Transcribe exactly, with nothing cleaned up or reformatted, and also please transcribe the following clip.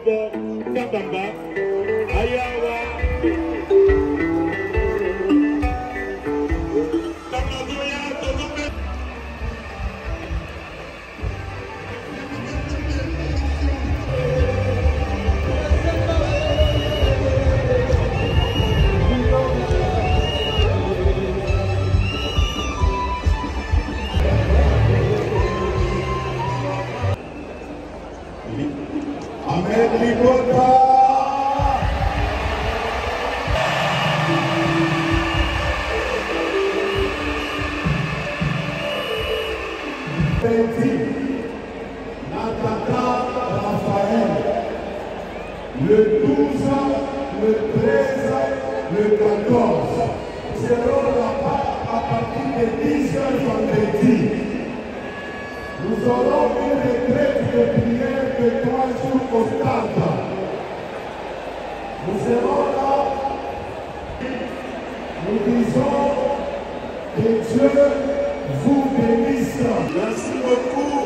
Colombo, Kabamba, Ayawa. Ahmed Libota. Petit, Nataka Raphaël, le douze, le treize, le quatorze, seront là-bas à partir de dix heures vendredi. Nous aurons une retraite de prière de trois jours constante. Nous serons là, nous disons que Dieu vous bénisse. Merci beaucoup.